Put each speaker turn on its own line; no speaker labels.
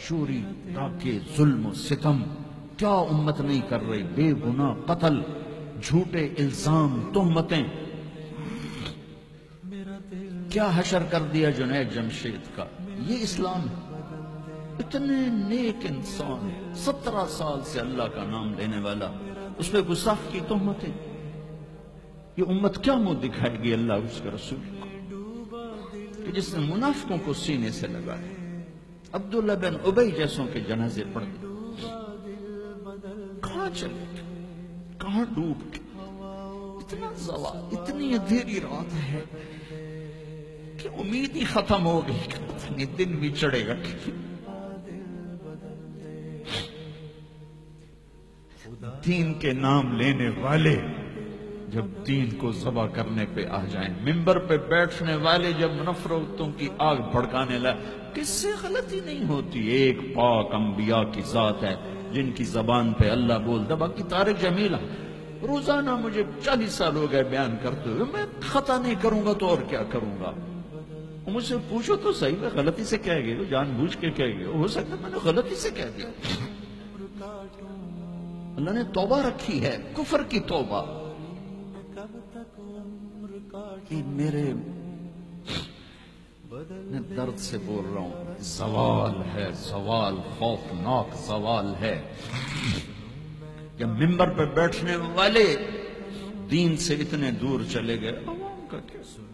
چوری ڈاکے ظلم و ستم کیا امت نہیں کر رہی، بے گناہ قتل، جھوٹے الزام تہمتیں، کیا حشر کر دیا جنید جمشید کا. یہ اسلام ہے. اتنے نیک انسان 17 سال سے اللہ کا نام لینے والا، اس پہ گستاخ کی تہمتیں. یہ امت کیا منہ دکھائے گی اللہ اس کے رسول کو کہ جس نے منافقوں کو سینے سے لگایا. عبداللہ بن ابی جیسوں کے جنازے پڑھ گئے. کہاں چلے گئے، کہاں ڈوب گئے. اتنا زوال، اتنی اندھیری رات ہے کہ امید ہی ختم ہو گئی کہ پتہ نہیں دن بھی چڑھے گا. دین کے نام لینے والے جب دین کو ذبح کرنے پہ آ جائیں، منبر پہ بیٹھنے والے جب نفرتوں کی آگ بھڑکانے لائے، کس سے غلطی نہیں ہوتی. ایک پاک انبیاء کی ذات ہے جن کی زبان پہ اللہ بولتا. باقی تارق جمیل روزانہ مجھے 40 سال ہو گئے بیان کرتے ہوئے، میں خطا نہیں کروں گا تو اور کیا کروں گا. مجھ سے پوچھو تو صحیح، میں غلطی سے کہہ گئے، جان بوجھ کے کہہ گئے، ہو سکتا ہے میں نے غلطی سے کہہ دیا. اللہ نے توبہ رکھی ہے، کفر کی توبہ. کہ میرے میں درد سے بول رہا ہوں، زوال ہے، زوال خوفناک زوال ہے. جب منبر پہ بیٹھنے والے دین سے اتنے دور چلے گئے، عوام کا کیا؟